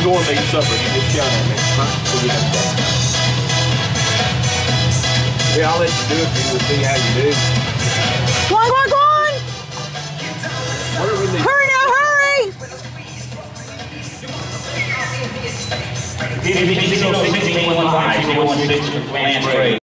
you want to make supper, you just shout at me. Huh? So we have that. Yeah, I'll let you do it for you to see how you do. Go on, go on, go on! What are we doing? Hurry now, hurry! If you know 1615, 16,